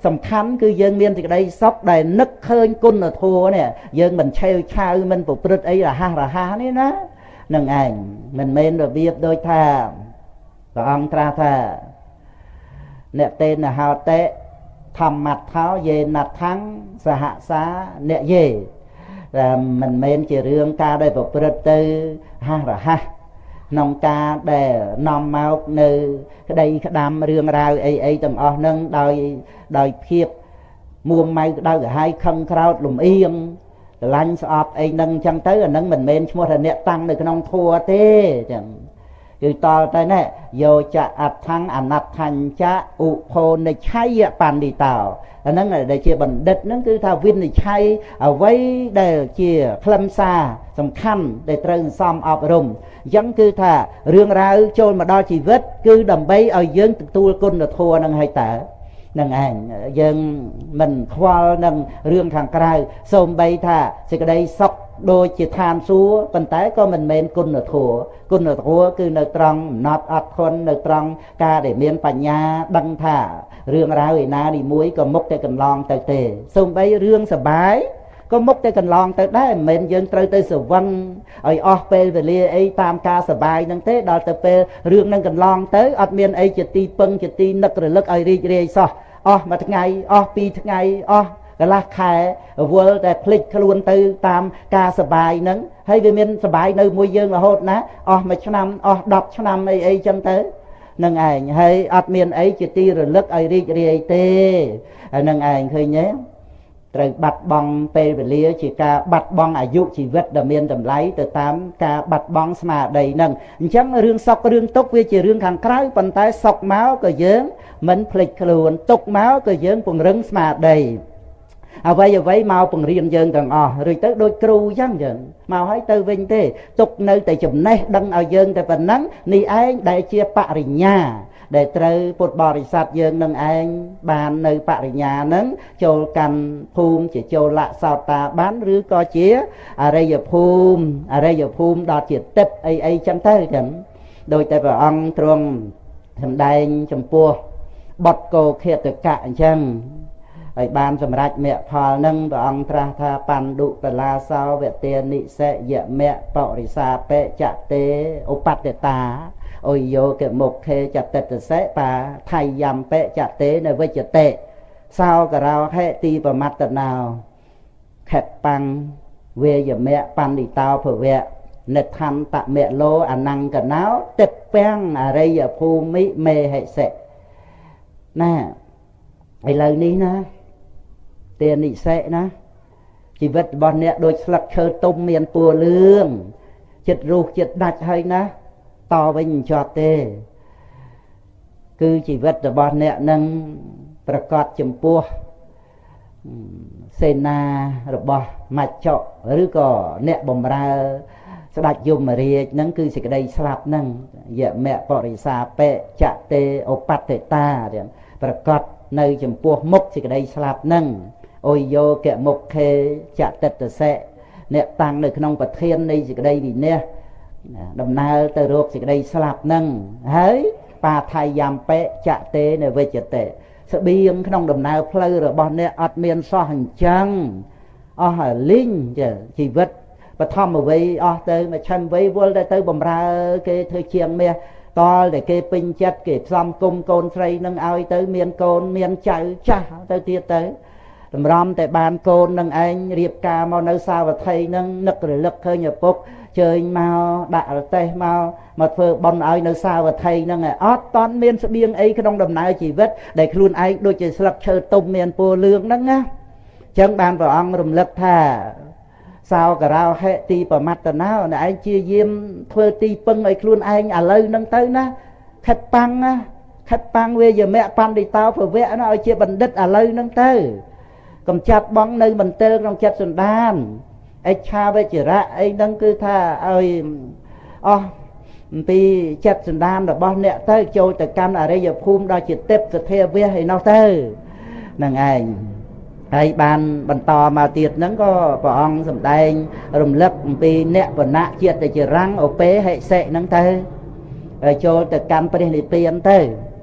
សំខាន់គឺយើងមានសេចក្តីសុខដែលនឹកឃើញគុណធម៌នេះយើងមិនឆេវឆាវមិនប្រព្រឹត្តអីរហ័សនេះណានឹងឯងមិនមែនរបៀបដូចថាព្រះអង្គត្រាស់ថាអ្នកតេនហោតេធម្មត្ថោយេណដ្ឋੰសហសាអ្នកយេតែមិនមែនជារឿងការដែលប្រព្រឹត្តទៅហាស់រហ័សក្នុងការដែលនាំមកនៅក្តីក្តាំរឿងរ៉ាវអីទាំងអស់ហ្នឹងដោយភាពមួម៉ៅក្តៅក្រហាយខឹងក្រោតលំអៀងស្រឡាញ់ស្អប់អីហ្នឹងអញ្ចឹងទៅអាហ្នឹងមិនមែនឈ្មោះថាអ្នកតាំងនៅក្នុងធัวទេអញ្ចឹងគឺតលទៅណែយោចៈអដ្ឋੰអនដ្ឋញ្ចៈឧភោនិច្ឆ័យបណ្ឌិតោអាហ្នឹងដែលជាបណ្ឌិតហ្នឹងគឺថាវិនិច្ឆ័យអ្វីដែលជាខ្លឹមសារសំខាន់ដែលត្រូវសំអប់រំអញ្ចឹងគឺថារឿងរ៉ាវចូលមកដល់ជីវិតគឺដើម្បីឲ្យយើងទទួលគុណធម៌ហ្នឹងហើយតើនឹងឯងយើងមិនខ្វល់នឹងរឿងខាងក្រៅសូម្បីថាសេចក្តីសុខដូចជាឋានសួគ៌ប៉ុន្តែក៏មិនមែនគុណធម៌គុណធម៌គឺនៅត្រង់អំណត់អត់ធន់នៅត្រង់ការដែលមានបញ្ញាដឹងថារឿងរ៉ាវឯណានីមួយក៏មុខតែកន្លងទៅទេសូម្បីរឿងសបាយក៏មុខតែកន្លងទៅដែរមិនមែនយើងត្រូវទៅស្វឹងឲ្យអស់ពេលវេលាអីតាមការសបាយហ្នឹងទេដល់ទៅពេលរឿងហ្នឹងកន្លងទៅអត់មានអីជាទីពឹងជាទីនឹករលឹកឲ្យរីករាយសោះអស់មួយថ្ងៃអស់ពីរថ្ងៃអស់កន្លះខែវល់តែភ្លេចខ្លួនទៅតាមការសបាយហ្នឹងហើយវាមានសបាយនៅមួយយើងរហូតណាអស់មួយឆ្នាំអស់10ឆ្នាំអីចឹងទៅនឹងឯងហើយអត់មានអីជាទីរលឹកឲ្យរីករាយទេហើយនឹងឯងឃើញទេត្រូវបាត់បង់ពេលវេលាជាការបាត់បង់អាយុជីវិតដែលមានតម្លៃទៅតាមការបាត់បង់ស្មារតីហ្នឹងអញ្ចឹងរឿងសុខរឿងទុក្ខវាជារឿងខាងក្រៅប៉ុន្តែសុខមកក៏យើងមិនភ្លេចខ្លួនទុក្ខមកក៏យើងពង្រឹងស្មារតីអ្វីមកបង្រៀនយើងទាំងអស់ឬទៅដូចគ្រូអញ្ចឹងយើងមកឲ្យទៅវិញទេទុកនៅតែចំណេះដឹងឲ្យយើងតែប៉ុណ្ណឹងនេះឯងដែលជាបរិញ្ញាដែលត្រូវពុទ្ធបរិស័ទយើងនឹងឯងបាននៅបរិញ្ញានឹងចូលកាន់ភូមិជាចូលលសោតាបានឬក៏ជាអរិយភូមិដល់ជាទិព្វអីចឹងទៅចឹងដោយតែព្រះអង្គទ្រង់សម្ដែងចំពោះបុត្រកោខេតកៈអញ្ចឹងហើយបានសម្រេចមគ្គផលនឹងព្រះអង្គត្រាស់ថាបណ្ឌុកលាសោវទានិសេយមគ្គបរិសាបេចតេឧបតតាអយយោកមុខេចតតសេបាថៃយំបេចតេនៅវិជ្ជតេសោករោហេទីប្រមត្តណោខេតបាំងវេយមៈបណ្ឌិតោភវៈនិដ្ឋន្តមៈលោអនង្កណោតិពាំងអរិយភូមិមេហិសិណាឥឡូវនេះណាទានិសិណាជីវិតរបស់អ្នកដូចស្លឹកឈើទុំមានពណ៌លឿងចិត្តរុះចិត្តដាច់ហើយណាតវិញមិនជាប់ទេគឺជីវិតរបស់អ្នកនឹងប្រកបចំពោះសេនារបស់មច្ចុឬក៏អ្នកបំរើស្ដេចយមរាជហ្នឹងគឺសេចក្តីស្លាប់ហ្នឹងយមៈបរិសាបេចតេឧបតតាប្រកបនៅចំពោះមុខសេចក្តីស្លាប់ហ្នឹងអយយោកមុខេចតតសេអ្នកតាំងនៅក្នុងប្រធាននៃសេចក្តីវិន័យដំណើរទៅរកសេចក្តីស្លាប់ហ្នឹងហើយបាថៃយំបេចតេនៅវិជ្ជតេស្បៀងក្នុងដំណើរផ្លូវរបស់អ្នកអត់មានសោះអញ្ចឹងអស់ហើយលីងជីវិតបឋមវ័យអស់ទៅមកឆឹមវ័យវល់ទៅបំរើគេធ្វើជាងមាសតលតែគេពេញចិត្តគេផ្សំគុំកូនស្រីនឹងឲ្យទៅមានកូនមានចៅចាស់ទៅទៀតទៅតម្រាំតែបានកូននឹងឯងរៀបការមកនៅសាវត្ថីនឹងនឹករលឹកឃើញឪពុកជើញមកដាក់រទេះមកធ្វើបុណ្យឲ្យនៅសាវត្ថីនឹងអត់តន់មានស្បៀងអីក្នុងដំណើរជីវិតដែលខ្លួនឯងដូចជាស្លឹកឈើទុំមានពណ៌លឿងហ្នឹងណាអញ្ចឹងបានព្រះអង្គរំលឹកថាសោករោហេទីប្រមត្តណោអ្នកឯងជាយាមធ្វើទីពឹងឲ្យខ្លួនឯងឥឡូវហ្នឹងទៅណាខិតប៉ាំងណាខិតប៉ាំងវេយមៈបណ្ឌិតោភវៈណាឲ្យជាបណ្ឌិតឥឡូវហ្នឹងទៅកំចាត់បងនៅមន្ទិលក្នុងចិត្តសន្តានអិច្ឆាវិជ្ជរៈអីហ្នឹងគឺថាឲ្យអស់ពីចិត្តសន្តានរបស់អ្នកទៅចូលទៅកាន់អរិយភូមិដល់ជាទេពសទ្ធាវៈឯនោះទៅហ្នឹងឯងហើយបានបន្តមកទៀតហ្នឹងក៏ព្រះអង្គសម្ដែងរំលឹកអំពីអ្នកវណ្ណៈជាតិចរាំងឧបេហិសិហ្នឹងទៅចូលទៅកាន់ព្រះនិព្វានទៅ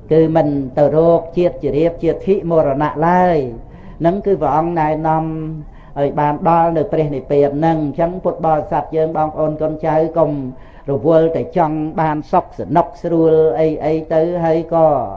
cứ mình tờ rốt chiết chỉ riêng chiết thị mô rả nạ lai nâng cứ vào ông này nằm ở bàn đo được bề này bề nâng chẳng phút bò sạch dương bong ôn con trai cùng rồi vô tại trong bàn sọc sự nọc sự rùa ấy tới hay có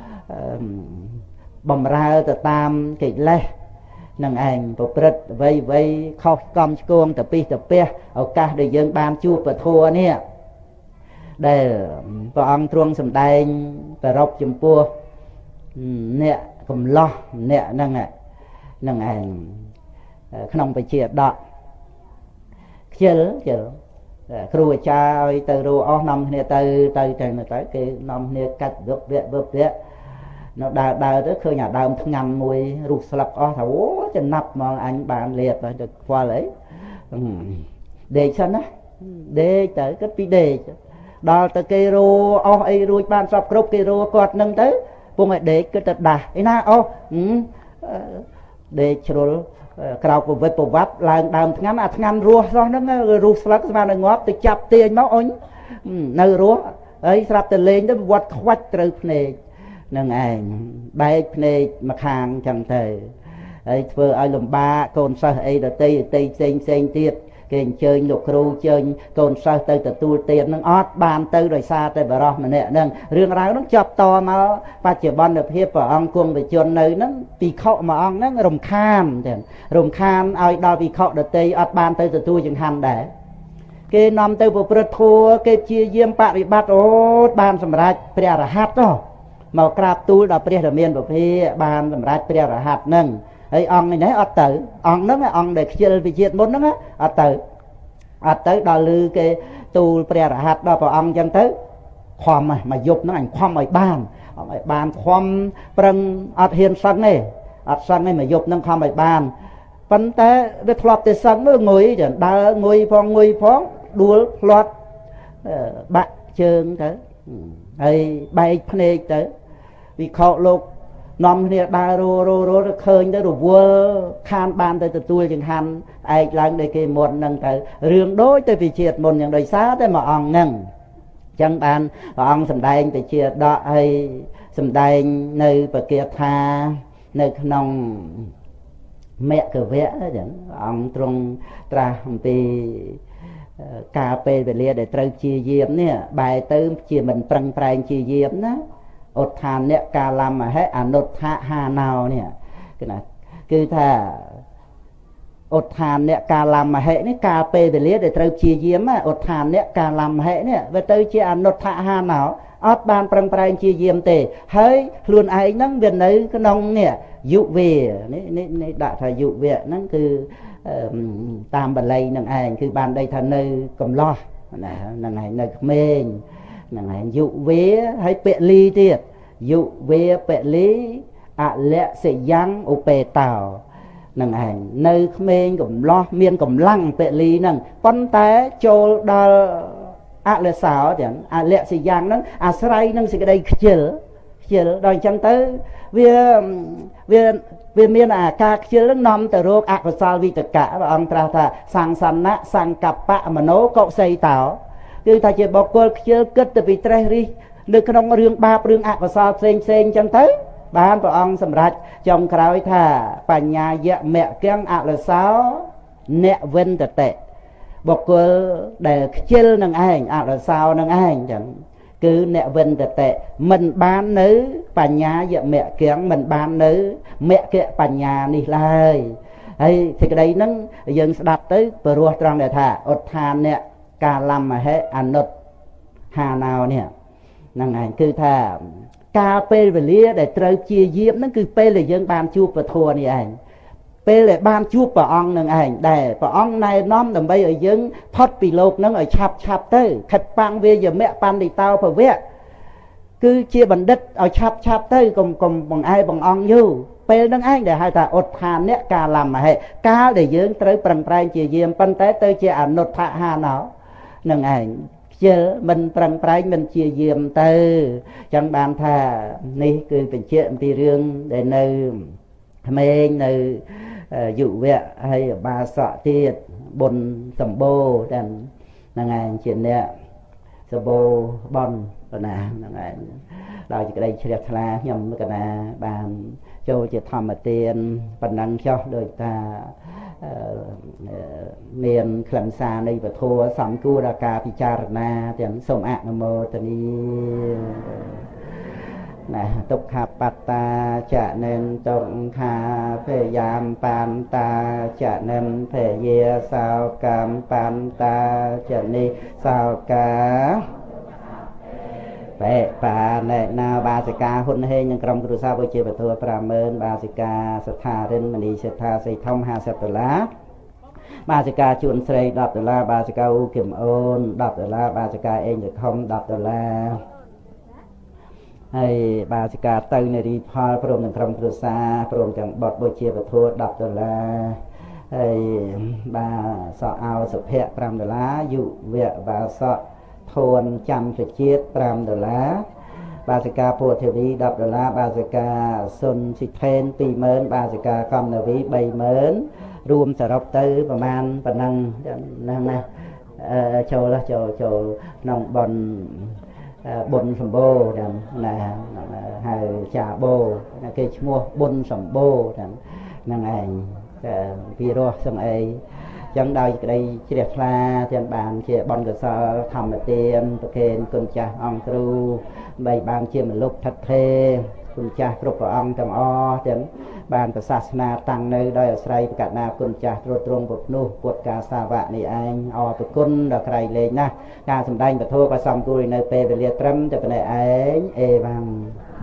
bầm ra từ tam kịch lê nâng ảnh bộ bật vây vây khóc con cuông tập pe ở cả để dương bàn chua và thua nè để vào ông truông sầm đai và rọc chùm pua nè cầm lo nè nâng ảnh không phải chia đọ chờ kêu cha ơi từ rồi năm nè từ trời này tới cái năm nè cắt vớt vẽ nó đào tới khơi nhà đào ngầm mùi rụt sập thấu chân nắp mà anh bạn liệt rồi được qua lấy để cho nó để tới cái pi đề đào tới cây rô ấy rồi ban sập group cây rô quạt nâng tới vùng này để cái tật đà ấy na để cho cào của vật bộ vấp là đào ngắn rùa do nó rụt sập mà nó ngóp từ chập tiền máu ống nơi rùa ấy sập từ lên nó vọt quách từ này nâng ảnh bay này mặc hàng chẳng thể ấy vừa ai làm ba con sao ấy là tây xanh tiệt cái chơi lục ru chơi con sao tây từ tu tiền nâng ót bàn tây rồi xa tây bờ rò mà nè nâng riêng ráo nó chọc to mà ba chỉ ban được hiệp ở ông cuồng về chôn nơi nó bị khọ mà ông nó rồng khan ai đo bị khọ được tây ót bàn tây từ tu chẳng hành để cái năm tây vừa thua cái chia diêm bạc bị bắt ban sầm rạch bè là hát đó màu cạp tu đã bè là miền bờ phía ban sầm rạch bè là hạt nâng ấy ông này nấy ở tử ông nó ông để chơi bị chết muốn nó ở tử đòi lư cái tu bè là hạt đó vào ông chân tới khoăm mà dục nó ảnh khoăm ở bàn khoăm prang ở hiền sân này mà dục nó khoăm ở bàn vấn tế để lọt từ sân mới ngồi chứ đa ngồi phong đuôi lọt bạc chương tới hay bay phê tới vì họ lục nằm này đa rô khơi tới rồi vua khan ban tới từ tôi chừng hành ai lần đây kia một nâng tới riêng đối tới vì triệt một những đời xá tới mà ông nâng chẳng bàn ông sầm đai tới triệt đó hay sầm đai nơi bờ kia tha nơi nông mẹ cờ vẽ đó ông trong tra thì cà phê về lia để trâu chia diêm nè bài tới chia mình prang prang chia diêm đó ột than nè cà làm mà hết nốt tha hà nào nè cái này cứ thà ột than nè cà làm mà hết nè cà phê về lia để trâu chia diêm á ột than nè cà làm hết nè về tới chia nốt tha hà nào ớt ban prang prang chia diêm tề hơi luôn ai nắng về nơi cái nông nè dụ về nè đã phải dụ về nó cứ tam bà lây nâng ảnhคือbàn đây thành nơi cầm lo nâng ảnh nơi mình nâng ảnh dụ vế hay bệ ly tiệt dụ vế bệ lý lẹ sẽ giăng ô bề tàu nâng ảnh nơi mình cầm lo miên cầm lăng bệ ly nâng con té cho đo lẹ xảo chẳng lẹ sẽ giăng nâng sray nâng sẽ cái đây chở đòi chân tới vì miền ca chưa nằm từ rô và sao vì tất cả và ông ta thà sang san nã sang cặp bạ mà nó cậu xây tảo cứ ta chỉ bảo cô chưa kết từ vì tre đi được không có riêng ba riêng và sao sen chân tới ban của ông sầm rạch trong khói thà bà nhà dạ mẹ keng là sao nẹ vân tệ bảo cô để chưa nâng ảnh là sao nâng ảnh chẳng cứ nẹ vân tệ mình bán nữ bà nhà vợ mẹ kiếng mình bán nữ mẹ kia bà nhà này lại ấy thì cái đấy nó dừng đặt tới bờ ruột trong để thả ột than nè cà làm mà hết nốt hà nào nè năng ảnh cứ thả cà phê về lia để trâu chia diễm nó cứ phê là dân ban chụp và thua này ảnh phê là ban chụp và ông năng ảnh để và ông này nóm đầm bây ở dân thoát bị lột nó ở chạp tới khạch băng về giờ mẹ ban thì tao phải vẽ cứ chia bằng đất ở chạp tới còn bằng ai bằng ông như phê nó anh để hai ta ột than nè cà làm mà hệ cá để dân tới bằng prai chia diễm pan té tới chia nốt thạ hà nó năng ảnh chứ mình bằng prai mình chia diễm tới chẳng bàn thà này cứ phải chuyện vì riêng để nơi mình nơi dụ vẹ hay bà sọ tiệt bồn sầm bô đàn nàng chuyện nè sầm bô bon nè nàng ដោយក្តីជ្រះថ្លាខ្ញុំកណាបានចូលជាធម្មទានប៉ុណ្ណឹងចុះដោយថាមានខ្លឹមសារនៃពធសំគួរដល់ការពិចារណាទាំងសូមអនុមោទនាណាទុក្ខបត្តាចនិនទុក្ខាភយាមបន្តាចនិនភយាសោកម្មបន្តាចនិសោកាបេបាណែណាបាសិកាហ៊ុនហេងនិងក្រុមគ្រួសារវិជាពធ50000បាសិកាស្ថារិនមនីសេដ្ឋាសីធំ$50បាសិកាជួនស្រី$10បាសិកាអ៊ូគឹមអូន$10បាសិកាអេងរខំ$10ហើយបាសិកាទៅនារីផលព្រមទាំងក្រុមគ្រួសារព្រមទាំងបុត្របុជាពធ$10ហើយបាសក់អោសុភ័ក្រ$5យុវៈបាសក់ធួនចន្ទជាតិ$5បាសិកាពុទ្ធវី$10បាសិកាសុនសិថេន20000បាសិកាកំនវី30000រួមសរុបទៅប្រមាណប៉ុណ្ណឹងហ្នឹងណាចូលក្នុងបុណ្យសម្បូរណាហៅចាបោគេឈ្មោះបុណ្យសម្បូរហ្នឹងឯងពីរស់សឹងអីចឹងដោយក្តីជ្រះថ្លាទាំងបានជាបុណ្យកុសលធម្មទានប្រគេនគុណចាស់អង្គគ្រូបីបានជាមនុស្សថិតថេរគុណចាស់គ្រប់ព្រះអង្គទាំងអស់ទាំងបានប្រសាសនាតាំងនៅដោយអាស្រ័យកណ្ណាគុណចាស់ត្រួតត្រងពុទ្ធនោះពុទ្ធកាសាវៈនេះឯងអរគុណដល់ក្រៃលែងណាស់ការសម្ដែងពធក៏សំគួរនៅពេលវេលាត្រឹមតែប៉ុណ្ណេះឯងអេវ៉ាំង